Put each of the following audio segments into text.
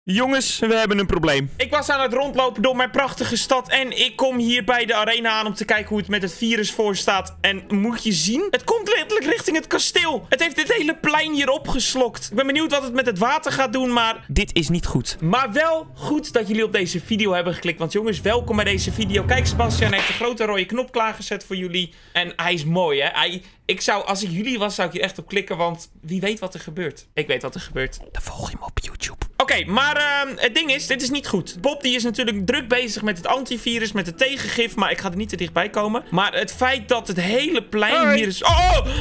Jongens, we hebben een probleem. Ik was aan het rondlopen door mijn prachtige stad en ik kom hier bij de arena aan om te kijken hoe het met het virus voor staat. En moet je zien, het komt letterlijk richting het kasteel. Het heeft dit hele plein hier opgeslokt. Ik ben benieuwd wat het met het water gaat doen, maar dit is niet goed. Maar wel goed dat jullie op deze video hebben geklikt, want jongens, welkom bij deze video. Kijk, Sebastian heeft een grote rode knop klaargezet voor jullie. En hij is mooi, hè? Als ik jullie was, zou ik hier echt op klikken, want wie weet wat er gebeurt. Ik weet wat er gebeurt. Dan volg je hem op YouTube. Oké, maar het ding is, dit is niet goed. Bob die is natuurlijk druk bezig met het antivirus, met het tegengif, maar ik ga er niet te dichtbij komen. Maar het feit dat het hele plein hier is...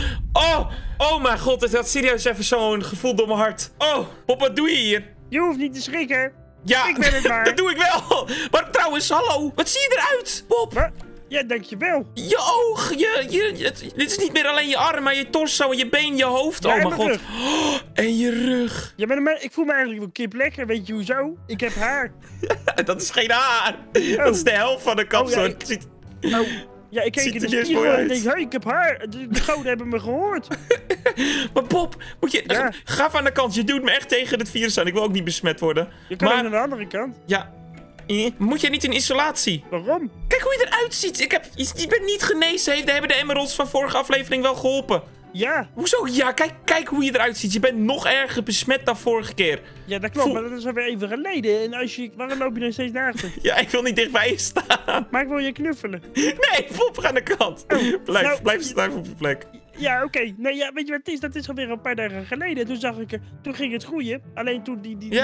Oh mijn god, het had serieus even zo'n gevoel door mijn hart. Oh, Bob, wat doe je hier? Je hoeft niet te schrikken. Ja, ik ben het maar. Dat doe ik wel. Maar trouwens, hallo, wat zie je eruit, Bob? Wat? Ja, dankjewel. Je oog, dit is niet meer alleen je arm, maar je torso, je been, je hoofd. Ja, oh mijn god. Oh, en je rug. Ja, maar ik voel me eigenlijk wel kip lekker. Weet je hoezo? Ik heb haar. Dat is geen haar. Dat is de helft van de kapsel. Ja, ik keek in de spiegel en ik denk, hey, ik heb haar. De goden hebben me gehoord. Maar Bob, ga van de kant. Je doet me echt tegen het virus aan. Ik wil ook niet besmet worden. Je kan aan de andere kant. Ja. Moet jij niet in isolatie? Waarom? Kijk hoe je eruit ziet. Je bent niet genezen. Hebben de emeralds van vorige aflevering wel geholpen? Ja. Hoezo? Ja, kijk hoe je eruit ziet. Je bent nog erger besmet dan vorige keer. Ja, dat klopt, maar dat is alweer even geleden. En waarom loop je nog steeds naast me? Ja, ik wil niet dichtbij je staan. Maar ik wil je knuffelen. Nee, Bob, ga aan de kant. Blijf staan op je plek. Ja, oké. Nee, ja, weet je wat het is? Dat is alweer een paar dagen geleden. Toen zag ik toen ging het groeien. Alleen toen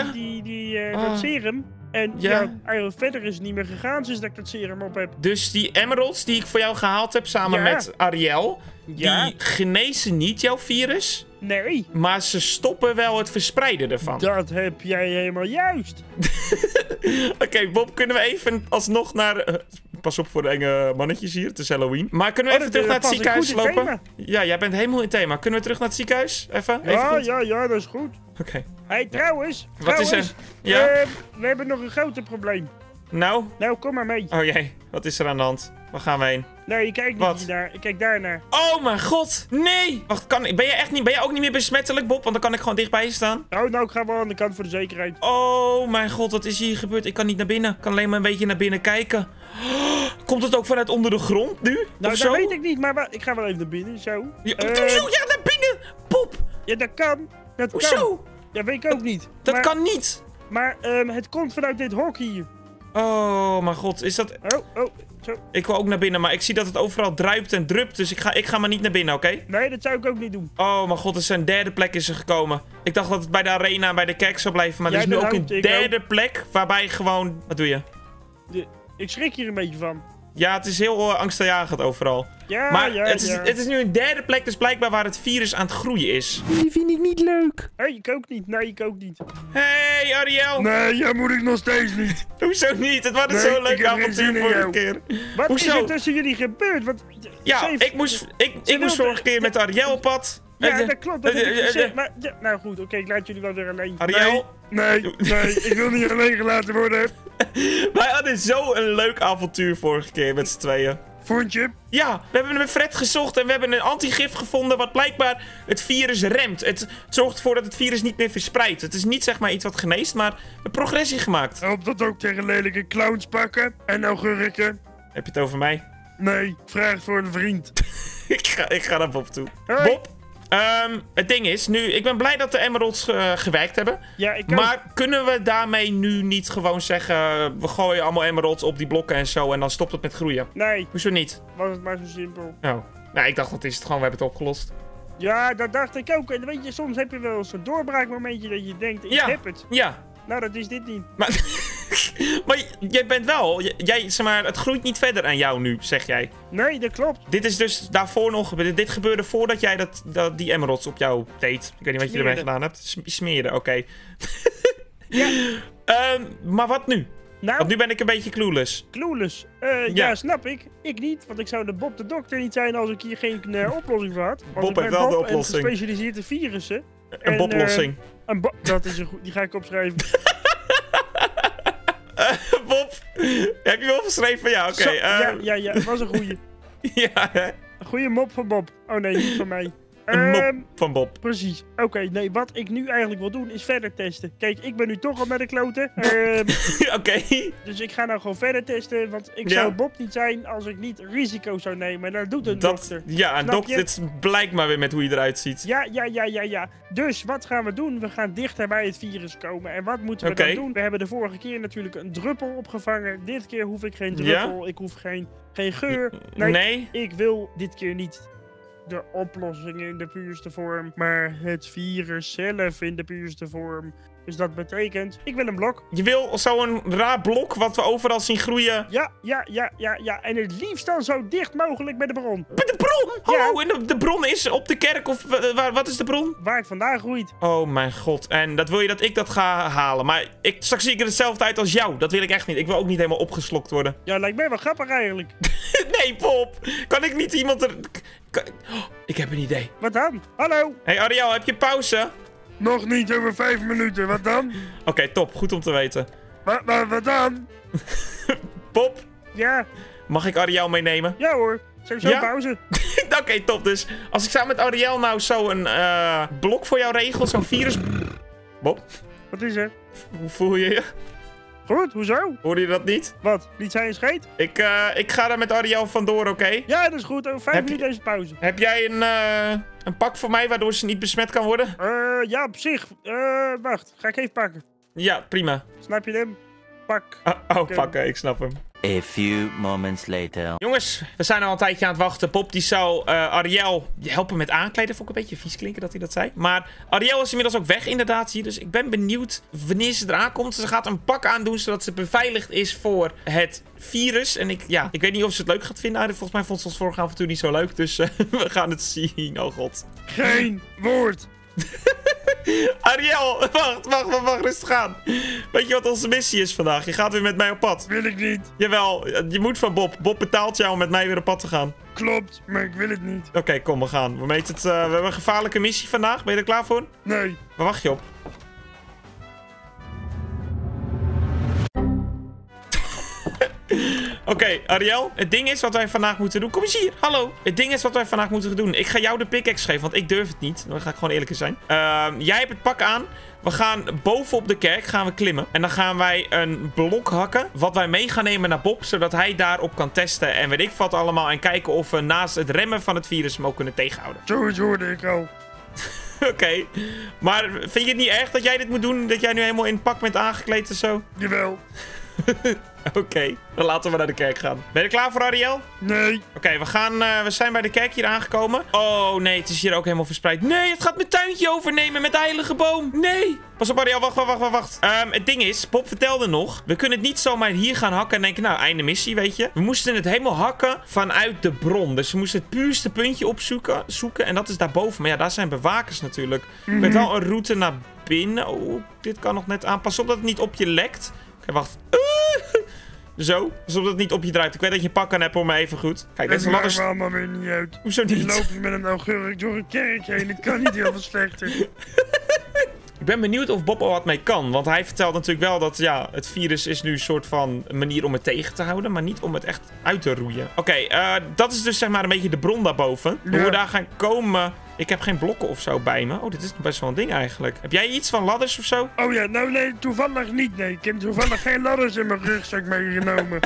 dat serum. En verder is het niet meer gegaan sinds dat ik dat serum op heb. Dus die emeralds die ik voor jou gehaald heb samen met Ariel, die genezen niet jouw virus? Nee. Maar ze stoppen wel het verspreiden ervan. Dat heb jij helemaal juist. Oké, Bob, kunnen we even alsnog naar... Pas op voor de enge mannetjes hier, het is Halloween. Maar kunnen we even terug naar het ziekenhuis lopen? Ja, jij bent helemaal in thema. Kunnen we terug naar het ziekenhuis? Even Ja, dat is goed. Oké. Hey, trouwens. Wat is er? Ja? We hebben nog een groter probleem. Nou? Nou, kom maar mee. Oh jee, wat is er aan de hand? Waar gaan we heen? Nee, je kijkt niet naar. Ik kijk daar naar. Oh mijn god, nee! Wacht, ben jij ook niet meer besmettelijk, Bob? Want dan kan ik gewoon dichtbij je staan. Oh, nou, ik ga wel aan de kant voor de zekerheid. Oh mijn god, wat is hier gebeurd? Ik kan niet naar binnen. Ik kan alleen maar een beetje naar binnen kijken. Komt het ook vanuit onder de grond nu? Nou, dat weet ik niet, maar ik ga wel even naar binnen, zo. Hoezo? Ja, naar binnen! Bob! Ja, dat kan. Hoezo? Ja, weet ik ook niet. Dat kan niet. Maar het komt vanuit dit hok hier. Oh mijn god, is dat... Zo. Ik wil ook naar binnen, maar ik zie dat het overal druipt en drupt. Dus ik ga maar niet naar binnen, oké? Nee, dat zou ik ook niet doen. Oh mijn god, er is een derde plek is er gekomen. Ik dacht dat het bij de arena en bij de kerk zou blijven. Maar er is nu ook een derde plek waarbij gewoon... Wat doe je? Ik schrik hier een beetje van. Ja, het is heel angstaanjagend overal. Ja, maar het is nu een derde plek, dus blijkbaar waar het virus aan het groeien is. Die vind ik niet leuk. Hé, ik ook niet. Nee, ik ook niet. Hey, Ariel. Nee, jij moet ik nog steeds niet. Hoezo niet? Het was zo'n leuk avontuur vorige keer. Wat is er tussen jullie gebeurd? Ik moest vorige keer met Ariel op pad. Ja, dat klopt. Dat heb ik gezegd. Maar, nou goed, oké, ik laat jullie wel weer alleen. Ariel? Nee, ik wil niet alleen gelaten worden. Wij hadden zo'n leuk avontuur vorige keer met z'n tweeën. Vond je? Ja, we hebben met Fred gezocht en we hebben een antigif gevonden wat blijkbaar het virus remt. Het zorgt ervoor dat het virus niet meer verspreidt. Het is niet zeg maar iets wat geneest, maar een progressie gemaakt. Helpt dat ook tegen lelijke clowns pakken en augurken? Heb je het over mij? Nee, vraag voor een vriend. ik ga naar Bob toe. Hoi. Bob? Het ding is, ik ben blij dat de emeralds gewerkt hebben. Ja, ik ook. Maar kunnen we daarmee nu niet gewoon zeggen, we gooien allemaal emeralds op die blokken en zo en dan stopt het met groeien? Nee. Hoezo niet? Was het maar zo simpel. Oh. Nou, ik dacht dat is het gewoon, we hebben het opgelost. Ja, dat dacht ik ook. En weet je, soms heb je wel zo'n doorbraakmomentje dat je denkt, ik heb het. Ja. Nou, dat is dit niet. Maar jij bent wel... zeg maar, het groeit niet verder aan jou nu, zeg jij. Nee, dat klopt. Dit is dus daarvoor nog... Dit gebeurde voordat jij die emeralds op jou deed. Ik weet niet wat je ermee gedaan hebt. Smeren, oké. Ja. Maar wat nu? Nou, want nu ben ik een beetje clueless. Clueless? Ja, snap ik. Ik niet, want ik zou de Bob de dokter niet zijn als ik hier geen oplossing voor had. Bob heeft wel de oplossing. En gespecialiseerd in virussen. Een Bob-lossing. Dat is een goed, die ga ik opschrijven. Bob, heb je opgeschreven? Ja, oké. Ja, dat was een goeie. Ja, hè? Een goeie mop van Bob. Oh nee, niet van mij. Een mop van Bob. Precies. Oké, nee, wat ik nu eigenlijk wil doen is verder testen. Kijk, ik ben nu toch al naar de kloten. Oké. Dus ik ga nou gewoon verder testen, want ik zou Bob niet zijn als ik niet risico zou nemen. En dat doet een dokter. Ja, een dokter, het blijkt maar weer met hoe je eruit ziet. Ja. Dus, wat gaan we doen? We gaan dichter bij het virus komen. En wat moeten we dan doen? We hebben de vorige keer natuurlijk een druppel opgevangen. Dit keer hoef ik geen druppel. Ik hoef geen geur. Nee, ik wil dit keer niet de oplossing in de puurste vorm, maar het virus zelf in de puurste vorm. Dus dat betekent, ik wil een blok. Je wil zo'n raar blok wat we overal zien groeien? Ja. En het liefst dan zo dicht mogelijk bij de bron. Bij de bron? Hallo, en de bron is op de kerk of wat is de bron? Waar het vandaan groeit. Oh mijn god, en dat wil je dat ik dat ga halen. Maar straks zie ik er hetzelfde uit als jou. Dat wil ik echt niet. Ik wil ook niet helemaal opgeslokt worden. Ja, lijkt mij wel grappig eigenlijk. Nee, Bob. Kan ik niet iemand er... ik heb een idee. Wat dan? Hallo? Hey Ariel, heb je pauze? Nog niet, over 5 minuten. Wat dan? Oké, top. Goed om te weten. Wat dan? Bob? Ja? Mag ik Ariel meenemen? Ja hoor. Sowieso pauze. Oké, top. Dus als ik samen met Ariel nou zo een blok voor jou regel, zo'n virus... Bob? Wat is er? Hoe voel je je? Goed, hoezo? Hoorde je dat niet? Wat? Niet zijn scheet? Ik ga daar met Ariel vandoor, oké? Ja, dat is goed. Over 5 minuten is pauze. Heb jij een pak voor mij waardoor ze niet besmet kan worden? Ja, op zich. Wacht. Ga ik even pakken. Ja, prima. Snap je hem? Pak. Pakken. Ik snap hem. A few moments later. Jongens, we zijn al een tijdje aan het wachten. Bob die zou Ariel helpen met aankleden. Vond ik een beetje vies klinken dat hij dat zei. Maar Ariel is inmiddels ook weg inderdaad hier. Dus ik ben benieuwd wanneer ze eraan komt. Ze gaat een pak aandoen zodat ze beveiligd is voor het virus. En ik weet niet of ze het leuk gaat vinden. Volgens mij vond ze ons vorige avontuur niet zo leuk. Dus we gaan het zien. Oh god. Geen woord. Ariel, wacht, rustig aan. Weet je wat onze missie is vandaag? Je gaat weer met mij op pad. Wil ik niet. Jawel, je moet van Bob. Bob betaalt jou om met mij weer op pad te gaan. Klopt, maar ik wil het niet. Oké, kom, we gaan. We hebben een gevaarlijke missie vandaag. Ben je er klaar voor? Nee. Waar wacht je op? Oké, Ariel, het ding is wat wij vandaag moeten doen. Kom eens hier, hallo. Het ding is wat wij vandaag moeten doen. Ik ga jou de pickaxe geven, want ik durf het niet. Dan ga ik gewoon eerlijk zijn. Jij hebt het pak aan. We gaan bovenop de kerk gaan we klimmen. En dan gaan wij een blok hakken. Wat wij mee gaan nemen naar Bob. Zodat hij daarop kan testen. En weet ik wat allemaal. En kijken of we naast het remmen van het virus hem ook kunnen tegenhouden. Zo hoorde ik al. Oké. Maar vind je het niet erg dat jij dit moet doen? Dat jij nu helemaal in het pak bent aangekleed en zo? Jawel. Oké, dan laten we naar de kerk gaan. Ben je er klaar voor, Ariel? Nee. Oké, we zijn bij de kerk hier aangekomen. Oh, nee, het is hier ook helemaal verspreid. Nee, het gaat mijn tuintje overnemen met de heilige boom. Nee. Pas op, Ariel, wacht. Het ding is, Bob vertelde nog, we kunnen het niet zomaar hier gaan hakken en denken, nou, einde missie, weet je. We moesten het helemaal hakken vanuit de bron. Dus we moesten het puurste puntje zoeken en dat is daarboven. Maar ja, daar zijn bewakers natuurlijk. Met wel een route naar binnen. Oh, dit kan nog net aan. Pas op dat het niet op je lekt. Oké, wacht. Zo, alsof het niet op je draait. Ik weet dat je een pak aan hebt voor me even goed. Kijk, deze ladders... Dat maakt me allemaal weer niet uit. Hoezo niet? Die lopen met een augurk door een kerk heen. Het kan niet heel veel slechter. Ik ben benieuwd of Bob al wat mee kan. Want hij vertelt natuurlijk wel dat, ja, het virus is nu een soort van manier om het tegen te houden. Maar niet om het echt uit te roeien. Oké, dat is dus zeg maar een beetje de bron daarboven. Ja. Hoe we daar gaan komen... Ik heb geen blokken of zo bij me. Oh, dit is best wel een ding eigenlijk. Heb jij iets van ladders of zo? Oh ja, nou nee, toevallig niet. Nee, ik heb toevallig geen ladders in mijn rugzak meegenomen.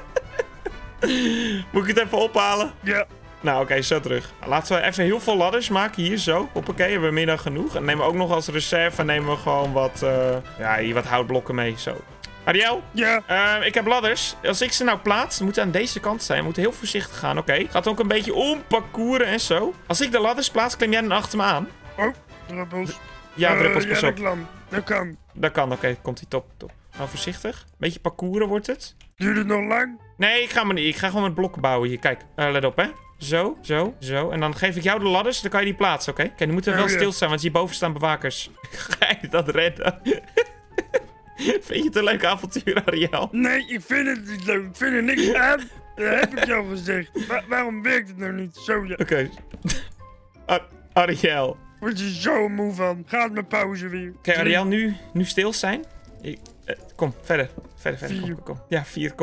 Moet ik het even ophalen? Ja. Nou, oké, zo terug. Laten we even heel veel ladders maken. Hier zo. Hoppakee, hebben we meer dan genoeg. En nemen we ook nog als reserve. Nemen we gewoon wat, hier wat houtblokken mee. Zo. Ariel? Ja? Ik heb ladders. Als ik ze nou plaats, dan moeten aan deze kant zijn. We moeten heel voorzichtig gaan, oké. Gaat ook een beetje parcouren en zo. Als ik de ladders plaats, klim jij dan achter me aan. Oh, druppels. Ja, druppels, pas op. Dat kan. Dat kan, oké. Komt-ie, top. Nou, voorzichtig. Beetje parcouren wordt het. Duurt het nog lang? Nee, ik ga maar niet. Ik ga gewoon met blokken bouwen hier. Kijk, let op, hè. Zo. En dan geef ik jou de ladders, dan kan je die plaatsen, oké? Oké, nu moeten we wel stilstaan, want hierboven staan bewakers. Ga je dat redden? Vind je het een leuk avontuur, Ariel? Nee, ik vind het niet leuk. Ik vind er niks aan. Dat heb ik al gezegd. Waarom werkt het nou niet? Zo, ja. Oké. Ariel. Word je zo moe van. Gaat mijn pauze weer. Oké, Ariel, nu stil zijn. Kom, verder. 4. Kom. Ja, 4, kom.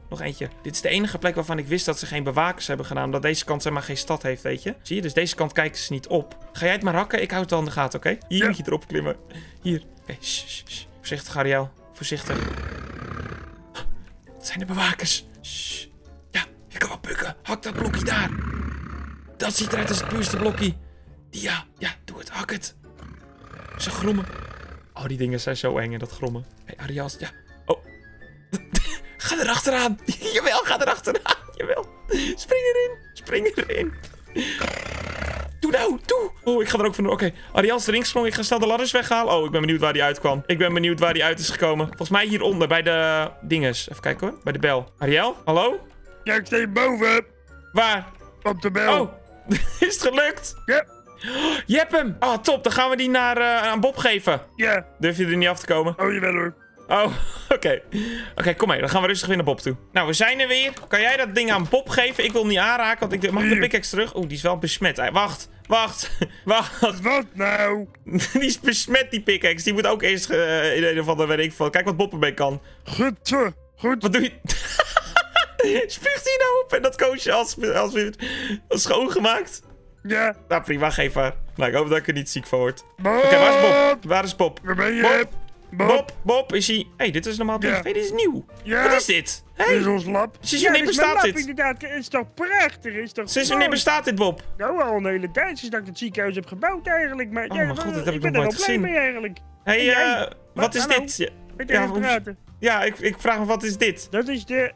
nog eentje. Dit is de enige plek waarvan ik wist dat ze geen bewakers hebben gedaan. Omdat deze kant zeg maar geen stad heeft, weet je. Zie je? Dus deze kant kijken ze niet op. Ga jij het maar hakken? Ik hou het wel in de gaten, oké? Hier moet je erop klimmen. Hier. Oké, voorzichtig, Ariel. Voorzichtig. Dat zijn de bewakers. Ja, je kan wel bukken. Hak dat blokje daar. Dat ziet eruit als het puurste blokje. Ja, doe het. Hak het. Ze grommen. Oh, die dingen zijn zo eng in dat grommen. Hé, Ariel. Ja. Oh. Ga erachteraan. Jawel, ga erachteraan. Jawel. Spring erin. Doe nou, doe. Oh, ik ga er ook van. Oké, Ariel is erin gesprongen. Ik ga snel de ladders weghalen. Oh, ik ben benieuwd waar die uitkwam. Ik ben benieuwd waar die uit is gekomen. Volgens mij hieronder, bij de dinges. Even kijken hoor. Bij de bel. Ariel, hallo? Ja, ik sta hier boven. Waar? Op de bel. Oh, is het gelukt? Ja. Je hebt hem. Oh, top. Dan gaan we die aan Bob geven. Ja. Durf je er niet af te komen? Oh, jawel hoor. Oh, oké. Oké, kom mee. Dan gaan we rustig weer naar Bob toe. Nou, we zijn er weer. Kan jij dat ding aan Bob geven? Ik wil hem niet aanraken, want ik mag de pickaxe terug. Oeh, die is wel besmet. Wacht. Wat nou? Die is besmet, die pickaxe. Die moet ook eerst in een of andere, weet ik veel. Kijk wat Bob ermee kan. Goed. Wat doe je? Spuugt hij nou op en dat koosje als schoongemaakt? Ja. Nou, prima. Geef maar. Nou, ik hoop dat ik er niet ziek van word. Bob! Oké, waar is Bob? Waar is Bob? Waar ben je? Bob, is hij... Hé, dit is normaal. Ja. Hey, dit is nieuw. Ja. Wat is dit? Dit is ons lab. Sinds wanneer bestaat dit? Inderdaad. Het is toch prachtig? Is toch Sinds wanneer bestaat dit, Bob? Nou, al een hele tijd sinds dat ik het ziekenhuis heb gebouwd eigenlijk. Maar Oh, mijn god, dit heb ik nog ben er nooit wel blij gezien. mee eigenlijk. Hé, wat is Hallo? dit? Met even praten. Ja, ik vraag me, wat is dit? Dat is de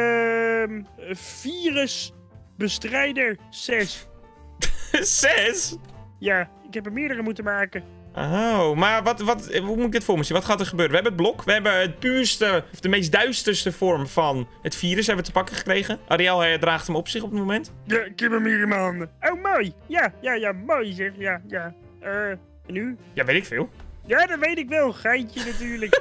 virusbestrijder 6. 6? Ja, ik heb er meerdere moeten maken. Oh, maar hoe moet ik dit voor me zien? Wat gaat er gebeuren? We hebben het blok. We hebben het puurste, of de meest duisterste vorm van het virus hebben we te pakken gekregen. Ariel draagt hem op zich op het moment. Ja, ik heb hem hier in mijn handen. Oh, mooi. Ja, mooi zeg. Ja. En nu? Ja, weet ik veel. Ja, dat weet ik wel. Geintje natuurlijk.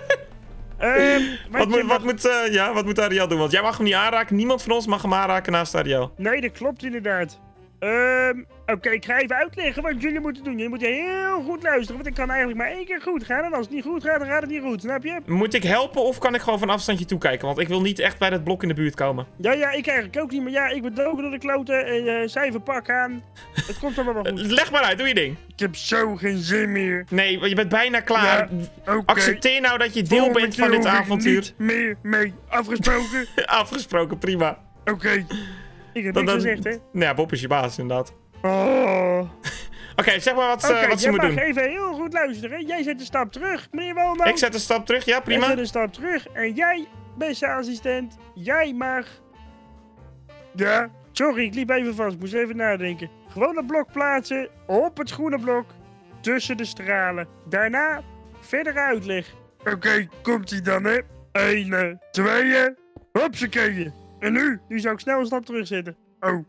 Wat moet Ariel doen? Want jij mag hem niet aanraken. Niemand van ons mag hem aanraken naast Ariel. Nee, dat klopt inderdaad. Oké, ik ga even uitleggen wat jullie moeten doen. Jullie moeten heel goed luisteren, want ik kan eigenlijk maar 1 keer goed gaan. En als het niet goed gaat, dan gaat het niet goed, snap je? Moet ik helpen of kan ik gewoon van afstandje toekijken? Want ik wil niet echt bij dat blok in de buurt komen. Ja, ik eigenlijk ook niet. Maar ja, ik ben doken door de kloten en cijferpak aan. Het komt allemaal wel goed. Leg maar uit, doe je ding. Ik heb zo geen zin meer. Nee, want je bent bijna klaar. Ja, Accepteer nou dat je deel bent van dit avontuur. Niet meer mee. Afgesproken? Afgesproken, prima. Oké. Ik heb niks gezegd, hè? Nou ja, Bob is je baas, inderdaad. Oh. Oké, zeg maar wat ze moet doen. Oké, even heel goed luisteren. Jij zet een stap terug, meneer Walnoot. Ik zet een stap terug, ja, prima. Jij zet een stap terug en jij, beste assistent, jij mag... Ja, sorry, ik liep even vast. Moest even nadenken. Gewoon een blok plaatsen op het groene blok tussen de stralen. Daarna verder uitleg. Oké, komt-ie dan, hè? 1, 2, hopsakeeën. En nu? Nu zou ik snel een stap terugzetten. Oh.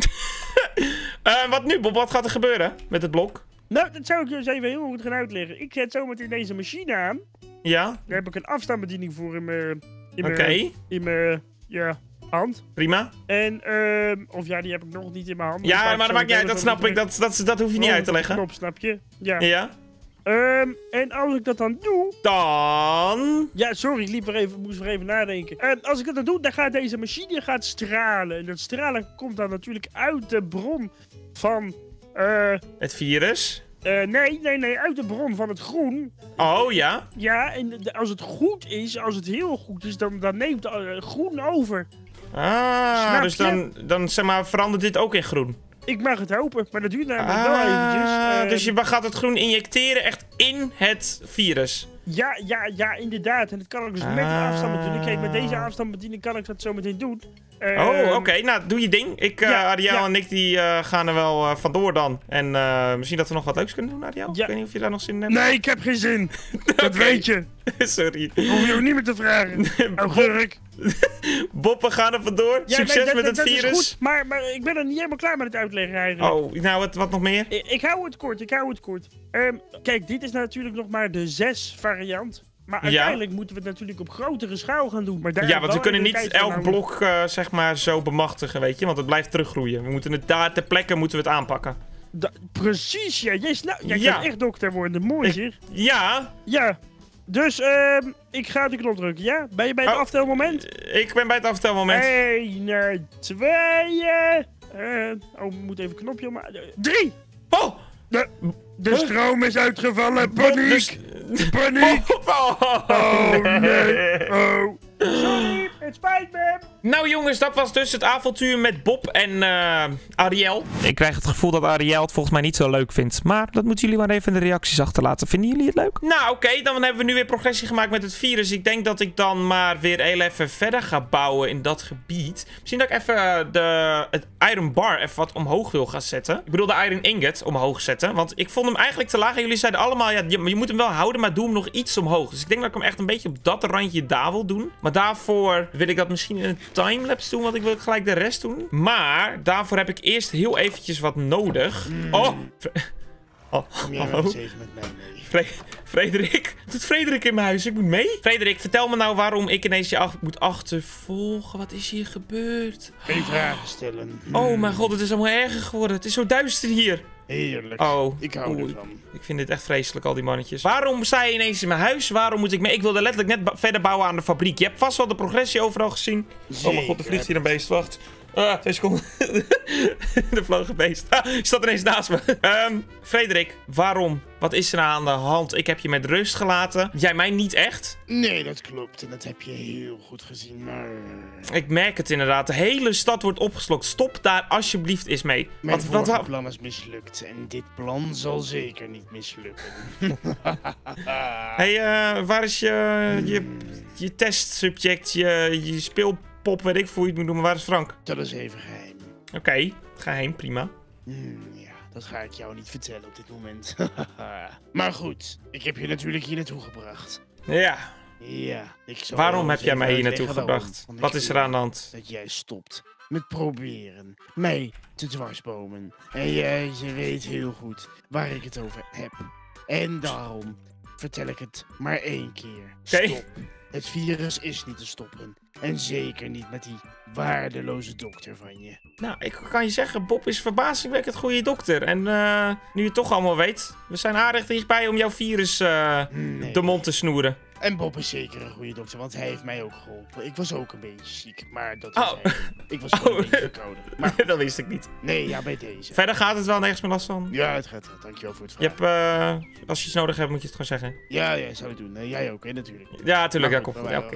Wat nu, Bob? Wat gaat er gebeuren met het blok? Nou, dat zou ik dus even heel goed gaan uitleggen. Ik zet zometeen deze machine aan. Ja? Daar heb ik een afstandsbediening voor in mijn hand. Prima. En, of ja, die heb ik nog niet in mijn hand. Ja, maar dat maakt niet uit. Dat snap ik. Dat hoef je niet uit te leggen. Knop, snap je? Ja. Ja? En als ik dat dan doe... Dan... Ja, sorry, ik moest er even nadenken. En als ik dat dan doe, dan gaat deze machine stralen. En dat stralen komt dan natuurlijk uit de bron van... Het virus? Nee, uit de bron van het groen. Oh, ja? Ja, en als het goed is, als het heel goed is, dan neemt groen over. Ah, dus dan zeg maar, verandert dit ook in groen? Ik mag het hopen, maar dat duurt namelijk wel eventjes. Dus je gaat het groen injecteren echt in het virus? Ja, inderdaad. En dat kan ik dus met die afstandsbediening. Kijk, met deze afstandsbediening kan ik dat zo meteen doen. Oké. Nou, doe je ding. Ariel en ik die gaan er wel vandoor dan. En misschien dat we nog wat leuks kunnen doen, Ariel? Ja. Ik weet niet of je daar nog zin in hebt. Nee, ik heb geen zin. Dat weet je. Sorry. Hoef je ook niet meer te vragen. Augurk. Bob, we gaan er vandoor. Ja, Succes met het dat virus. Is goed, maar ik ben er niet helemaal klaar met het uitleggen eigenlijk. Oh, nou, wat nog meer? Ik hou het kort. Kijk, dit is natuurlijk nog maar de 6 variant. Maar uiteindelijk moeten we het natuurlijk op grotere schaal gaan doen. Maar daar want we kunnen niet elk blok zeg maar zo bemachtigen, weet je. Want het blijft teruggroeien. We moeten het daar ter plekke moeten we het aanpakken. Precies, ja. Jij kan echt dokter worden. Mooi zeg. Ja. Ja. Dus, ik ga de knop drukken, ja? Ben je bij het aftelmoment? Ik ben bij het aftelmoment. 1, 2... we moeten even een knopje ommaken. 3! Oh! De stroom is uitgevallen. Paniek! Paniek! Oh, nee. Oh. Sorry, het spijt me. Nou jongens, dat was dus het avontuur met Bob en Ariel. Ik krijg het gevoel dat Ariel het volgens mij niet zo leuk vindt. Maar dat moeten jullie maar even in de reacties achterlaten. Vinden jullie het leuk? Nou oké, dan hebben we nu weer progressie gemaakt met het virus. Ik denk dat ik dan maar weer heel even verder ga bouwen in dat gebied. Misschien dat ik even het Iron Bar even wat omhoog wil gaan zetten. Ik bedoel de Iron Ingot omhoog zetten. Want ik vond hem eigenlijk te laag. En jullie zeiden allemaal, ja, je moet hem wel houden, maar doe hem nog iets omhoog. Dus ik denk dat ik hem echt een beetje op dat randje daar wil doen. Maar daarvoor wil ik dat misschien in een timelapse doen, want ik wil gelijk de rest doen. Maar daarvoor heb ik eerst heel eventjes wat nodig. Kom jij wel eens even met mij mee? Frederik? Wat doet Frederik in mijn huis? Ik moet mee? Frederik, vertel me nou waarom ik ineens je moet achtervolgen. Wat is hier gebeurd? Geen vragen stellen. Oh mijn god, het is allemaal erger geworden. Het is zo duister hier. Heerlijk. Ik hou ervan. Ik vind dit echt vreselijk, al die mannetjes. Waarom sta je ineens in mijn huis? Waarom moet ik mee? Ik wilde letterlijk net verder bouwen aan de fabriek. Je hebt vast wel de progressie overal gezien. Zeker. Oh mijn god, er vliegt hier een beest. Wacht. 2 seconden. De vlogen beest. Je staat ineens naast me. Frederik, waarom? Wat is er aan de hand? Ik heb je met rust gelaten. Jij mij niet echt? Nee, dat klopt. En dat heb je heel goed gezien, maar... Ik merk het inderdaad. De hele stad wordt opgeslokt. Stop daar alsjeblieft eens mee. Mijn vorige plan is mislukt. En dit plan zal zeker niet mislukken. Hey, waar is je testsubject, je speelpop, weet ik voor je het moet noemen. Waar is Frank? Dat is even geheim. Oké, geheim, prima. Ja, dat ga ik jou niet vertellen op dit moment. Maar goed, ik heb je natuurlijk hier naartoe gebracht. Ja. Ja, ik zal waarom heb jij mij hier naartoe gebracht? Wat is er aan de hand? Dat jij stopt met proberen mij te dwarsbomen. En je weet heel goed waar ik het over heb. En daarom vertel ik het maar 1 keer. Stop. Het virus is niet te stoppen. En zeker niet met die waardeloze dokter van je. Nou, ik kan je zeggen, Bob is verbazingwekkend goede dokter. En nu je het toch allemaal weet, we zijn aardig dichtbij om jouw virus de mond te snoeren. En Bob is zeker een goede dokter, want hij heeft mij ook geholpen. Ik was ook een beetje ziek, maar dat was ik was gewoon een beetje verkouden. Maar dat wist ik niet. Nee, ja, bij deze. Verder gaat het wel, nergens meer last van? Ja, het gaat wel. Dankjewel voor het vragen. Als je iets nodig hebt, moet je het gewoon zeggen. Ja, zou ik doen. Jij ook, hè, natuurlijk. Ja, tuurlijk. Ja, komt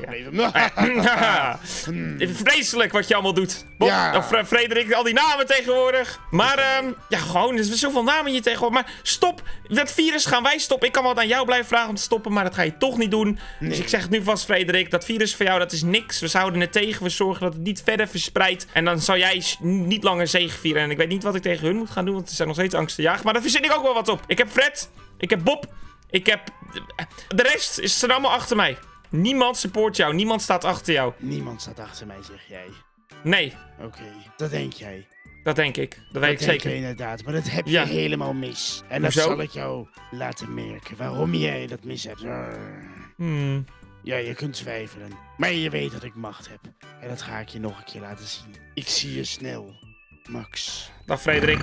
vreselijk wat je allemaal doet. Bob, of Frederik, al die namen tegenwoordig. Maar, gewoon, er zijn zoveel namen hier tegenwoordig. Maar stop, dat virus gaan wij stoppen. Ik kan wel aan jou blijven vragen om te stoppen, maar dat ga je toch niet doen. Nee. Dus ik zeg het nu vast, Frederik, dat virus voor jou, dat is niks. We houden het tegen, we zorgen dat het niet verder verspreidt. En dan zal jij niet langer zegevieren. En ik weet niet wat ik tegen hun moet gaan doen, want ze zijn nog steeds angstenjagen. Maar daar verzin ik ook wel wat op. Ik heb Fred, ik heb Bob, ik heb... De rest is er allemaal achter mij. Niemand support jou, niemand staat achter jou. Niemand staat achter mij, zeg jij. Nee. Oké, dat denk jij. Dat denk ik. Dat weet ik zeker. Je inderdaad, maar dat heb je helemaal mis. En dat zal ik jou laten merken. Waarom jij dat mis hebt. Ja, je kunt twijfelen. Maar je weet dat ik macht heb. En dat ga ik je nog een keer laten zien. Ik zie je snel, Max. Dag, Frederik.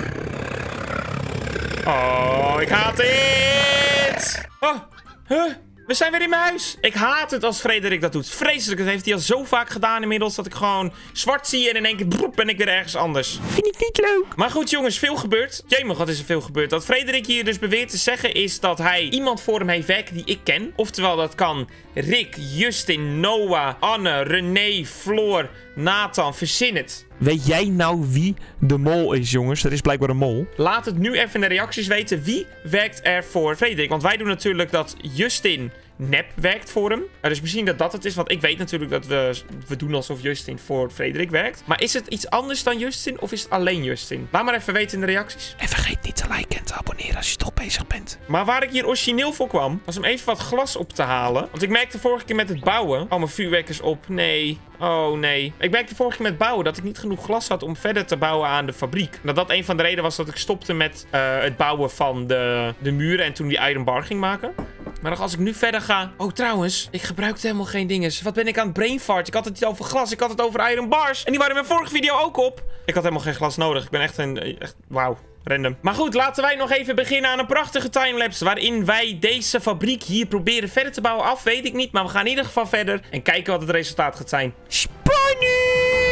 Oh, ik haat dit! We zijn weer in mijn huis. Ik haat het als Frederik dat doet. Vreselijk, dat heeft hij al zo vaak gedaan inmiddels. Dat ik gewoon zwart zie en in één keer ben ik weer ergens anders. Vind ik niet leuk. Maar goed jongens, veel gebeurd. Jemig, wat is er veel gebeurd. Wat Frederik hier dus beweert te zeggen is dat hij iemand voor hem heeft werken die ik ken. Oftewel, dat kan Rick, Justin, Noah, Anne, René, Floor, Nathan, verzin het. Weet jij nou wie de mol is, jongens? Er is blijkbaar een mol. Laat het nu even in de reacties weten. Wie werkt er voor Frederik? Want wij doen natuurlijk dat Justin nep werkt voor hem. Dus misschien dat dat het is. Want ik weet natuurlijk dat we doen alsof Justin voor Frederik werkt. Maar is het iets anders dan Justin? Of is het alleen Justin? Laat maar even weten in de reacties. En vergeet niet te liken en te abonneren als je toch bezig bent. Maar waar ik hier origineel voor kwam, was om even wat glas op te halen. Want ik merkte vorige keer met het bouwen... Oh, mijn vuurwerk is op. Nee. Oh, nee. Ik merkte vorige keer met bouwen dat ik niet genoeg glas had om verder te bouwen aan de fabriek. Dat een van de redenen was dat ik stopte met het bouwen van de muren en toen die Iron Bar ging maken. Maar als ik nu verder ga... Oh, trouwens, ik gebruikte helemaal geen dinges. Wat ben ik aan het brainfart? Ik had het niet over glas, ik had het over Iron Bars. En die waren in mijn vorige video ook op. Ik had helemaal geen glas nodig. Ik ben echt een... Wauw. random. Maar goed, laten wij nog even beginnen aan een prachtige timelapse. Waarin wij deze fabriek hier proberen verder te bouwen. Af weet ik niet, maar we gaan in ieder geval verder. En kijken wat het resultaat gaat zijn. Spannend!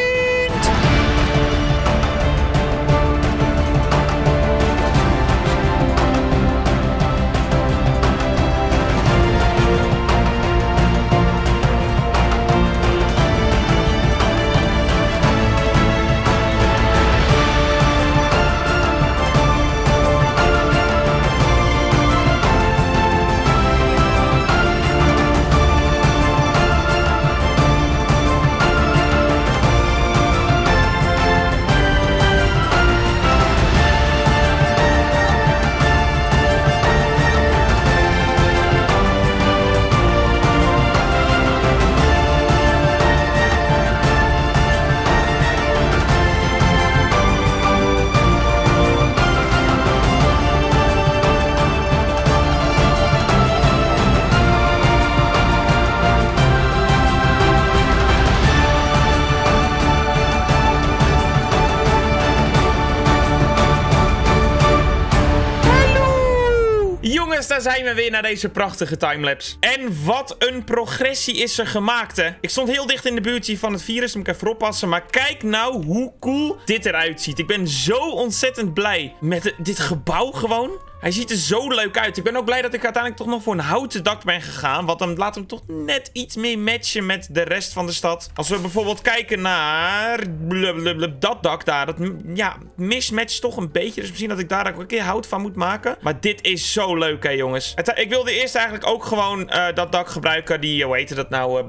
Daar zijn we weer naar deze prachtige timelapse. En wat een progressie is er gemaakt, hè. Ik stond heel dicht in de buurt van het virus. Dan moet ik even oppassen. Maar kijk nou hoe cool dit eruit ziet. Ik ben zo ontzettend blij met dit gebouw gewoon. Hij ziet er zo leuk uit. Ik ben ook blij dat ik uiteindelijk toch nog voor een houten dak ben gegaan. Want dan laat hem toch net iets meer matchen met de rest van de stad. Als we bijvoorbeeld kijken naar dat dak daar. Dat ja, mismatcht toch een beetje. Dus misschien dat ik daar ook een keer hout van moet maken. Maar dit is zo leuk, hè, jongens. Ik wilde eerst eigenlijk ook gewoon dat dak gebruiken. Die, hoe heette dat nou?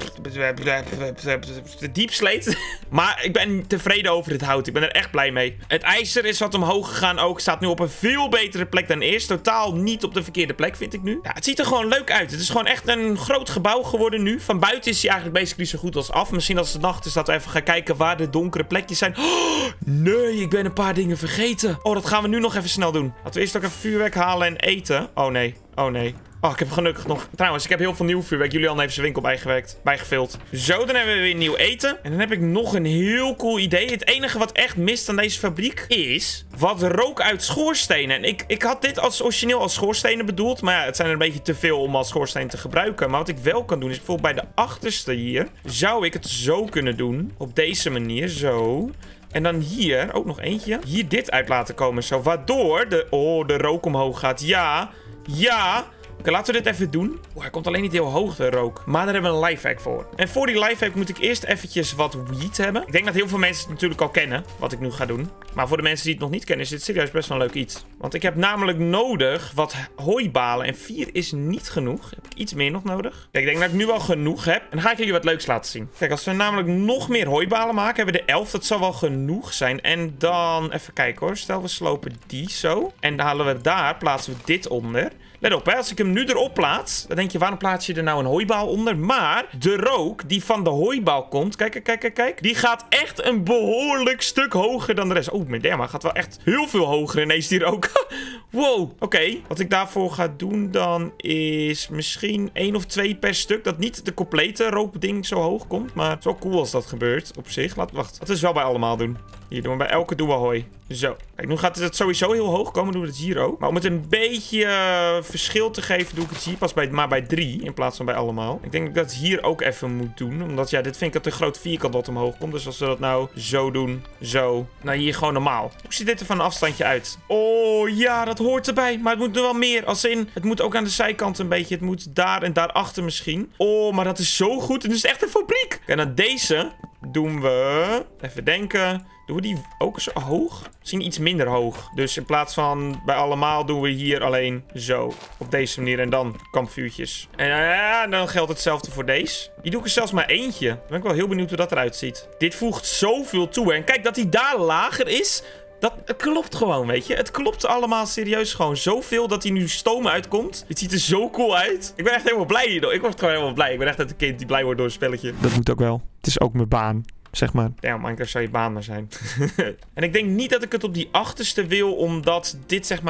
De diepsleet. Maar ik ben tevreden over het hout. Ik ben er echt blij mee. Het ijzer is wat omhoog gegaan ook. Staat nu op een veel betere plek dan eerst. Totaal niet op de verkeerde plek, vind ik nu. Ja, het ziet er gewoon leuk uit. Het is gewoon echt een groot gebouw geworden nu. Van buiten is hij eigenlijk basically zo goed als af. Misschien als het nacht is dat we even gaan kijken waar de donkere plekjes zijn. Oh, nee, ik ben een paar dingen vergeten. Oh, dat gaan we nu nog even snel doen. Laten we eerst ook even vuurwerk halen en eten. Oh, nee. Oh, nee. Oh, ik heb gelukkig nog... Trouwens, ik heb heel veel nieuw vuurwerk. Julian heeft zijn winkel bijgevuld. Zo, dan hebben we weer nieuw eten. En dan heb ik nog een heel cool idee. Het enige wat echt mist aan deze fabriek is wat rook uit schoorstenen. En ik had dit als origineel als schoorstenen bedoeld. Maar ja, het zijn er een beetje te veel om als schoorsteen te gebruiken. Maar wat ik wel kan doen is bijvoorbeeld bij de achterste hier. Zou ik het zo kunnen doen. Op deze manier, zo. En dan hier, ook nog eentje. Hier dit uit laten komen, zo. Waardoor de rook omhoog gaat. Ja, ja... Oké, laten we dit even doen. Hij komt alleen niet heel hoog, de rook. Maar daar hebben we een lifehack voor. En voor die lifehack moet ik eerst eventjes wat weed hebben. Ik denk dat heel veel mensen het natuurlijk al kennen, wat ik nu ga doen. Maar voor de mensen die het nog niet kennen, is dit serieus best wel een leuk iets. Want ik heb namelijk nodig wat hooibalen. En 4 is niet genoeg. Heb ik iets meer nog nodig? Kijk, ik denk dat ik nu al genoeg heb. En dan ga ik jullie wat leuks laten zien. Kijk, als we namelijk nog meer hooibalen maken, hebben we de 11. Dat zal wel genoeg zijn. En dan, even kijken hoor. Stel, we slopen die zo. En dan halen we daar, plaatsen we dit onder. Let op, hè. Als ik hem nu erop plaats, dan denk je, waarom plaats je er nou een hooibaal onder? Maar de rook die van de hooibaal komt, kijk, die gaat echt een behoorlijk stuk hoger dan de rest. Oh, mijn derma gaat wel echt heel veel hoger ineens die rook. Wow, oké. Wat ik daarvoor ga doen dan is misschien 1 of 2 per stuk. Dat niet de complete rookding zo hoog komt. Maar het is wel cool als dat gebeurt op zich. Wacht, dat is wel bij allemaal doen. Hier doen we bij elke doen we hooi. Zo. Kijk, nu gaat het sowieso heel hoog komen. Doen we het hier ook. Maar om het een beetje verschil te geven, doe ik het hier pas maar bij 3. In plaats van bij allemaal. Ik denk dat ik dat hier ook even moet doen. Omdat, ja, dit vind ik dat een groot vierkant dat omhoog komt. Dus als we dat nou zo doen. Zo. Nou, hier gewoon normaal. Hoe ziet dit er van een afstandje uit? Oh, ja, dat hoort erbij. Maar het moet er wel meer. Als in, het moet ook aan de zijkant een beetje. Het moet daar en daarachter misschien. Oh, maar dat is zo goed. Het is echt een fabriek. En dan deze doen we... Even denken... Doen we die ook zo hoog? Misschien iets minder hoog. Dus in plaats van bij allemaal doen we hier alleen zo. Op deze manier. En dan kampvuurtjes. En dan geldt hetzelfde voor deze. Die doe ik er zelfs maar eentje. Dan ben ik wel heel benieuwd hoe dat eruit ziet. Dit voegt zoveel toe. En kijk dat hij daar lager is. Het klopt gewoon, weet je. Het klopt allemaal serieus gewoon zoveel dat hij nu stoom uitkomt. Het ziet er zo cool uit. Ik ben echt helemaal blij hier. Ik word gewoon helemaal blij. Ik ben echt een kind die blij wordt door een spelletje. Dat moet ook wel. Het is ook mijn baan. Zeg maar. Ja, Minecraft zou je baan maar zijn. En ik denk niet dat ik het op die achterste wil, omdat dit zeg maar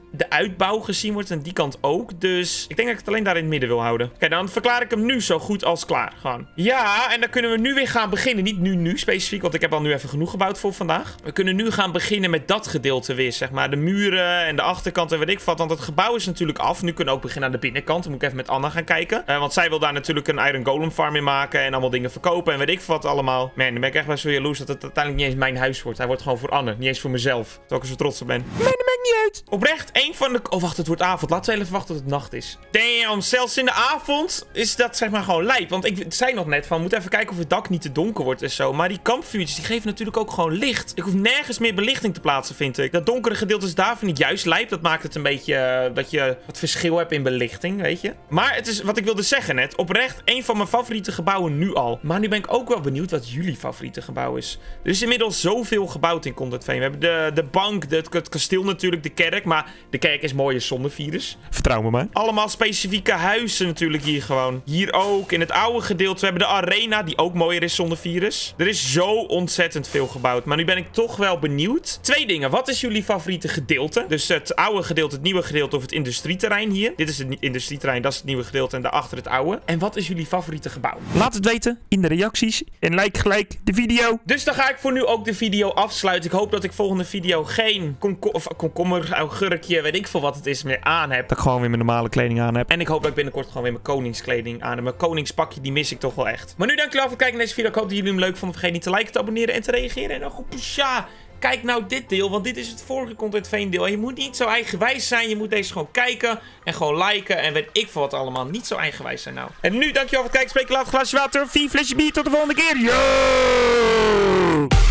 de uitbouw gezien wordt. En die kant ook. Dus ik denk dat ik het alleen daar in het midden wil houden. Kijk, dan verklaar ik hem nu zo goed als klaar. Gewoon. Ja, en dan kunnen we nu weer gaan beginnen. Niet nu specifiek, want ik heb al nu even genoeg gebouwd voor vandaag. We kunnen nu gaan beginnen met dat gedeelte weer, zeg maar. De muren en de achterkant en weet ik wat. Want het gebouw is natuurlijk af. Nu kunnen we ook beginnen aan de binnenkant. Dan moet ik even met Anna gaan kijken. Want zij wil daar natuurlijk een Iron Golem farm in maken. En allemaal dingen verkopen en weet ik wat allemaal. Man, dan ben ik echt best wel jaloers dat het uiteindelijk niet eens mijn huis wordt. Hij wordt gewoon voor Anne. Niet eens voor mezelf. Terwijl ik er zo trots op ben. Man, dat maakt niet uit. Oprecht, een van de... Oh, wacht, het wordt avond. Laten we even wachten tot het nacht is. Damn, zelfs in de avond is dat zeg maar gewoon lijp. Want ik zei nog net van, we moeten even kijken of het dak niet te donker wordt en zo. Maar die kampvuurtjes, die geven natuurlijk ook gewoon licht. Ik hoef nergens meer belichting te plaatsen, vind ik. Dat donkere gedeelte is daar vind ik juist lijp. Dat maakt het een beetje dat je wat verschil hebt in belichting, weet je. Maar het is, wat ik wilde zeggen net, oprecht een van mijn favoriete gebouwen nu al. Maar nu ben ik ook wel benieuwd wat jullie favoriete gebouw is. Er is inmiddels zoveel gebouwd in Content Veen. We hebben de bank, het kasteel natuurlijk, de kerk. Maar de kerk is mooier zonder virus. Vertrouw me maar. Allemaal specifieke huizen natuurlijk hier gewoon. Hier ook. In het oude gedeelte. We hebben de arena, die ook mooier is zonder virus. Er is zo ontzettend veel gebouwd. Maar nu ben ik toch wel benieuwd. 2 dingen. Wat is jullie favoriete gedeelte? Dus het oude gedeelte, het nieuwe gedeelte of het industrieterrein hier. Dit is het industrieterrein, dat is het nieuwe gedeelte. En daarachter het oude. En wat is jullie favoriete gebouw? Laat het weten in de reacties. En like gelijk de video. Dus dan ga ik voor nu ook de video afsluiten. Ik hoop dat ik volgende video geen komkommer, augurkje, weet ik veel wat het is, meer aan heb. Dat ik gewoon weer mijn normale kleding aan heb. En ik hoop dat ik binnenkort gewoon weer mijn koningskleding aan heb. Mijn koningspakje, die mis ik toch wel echt. Maar nu dankjewel voor het kijken naar deze video. Ik hoop dat jullie hem leuk vonden. Vergeet niet te liken, te abonneren en te reageren. En dan goed, ja. Kijk nou dit deel, want dit is het vorige Content Veen deel. En je moet niet zo eigenwijs zijn. Je moet deze gewoon kijken en gewoon liken. En weet ik veel wat allemaal. Niet zo eigenwijs zijn nou. En nu dankjewel voor het kijken. Spreek laat, glaasje water, 4 flesje bier. Tot de volgende keer. Yo!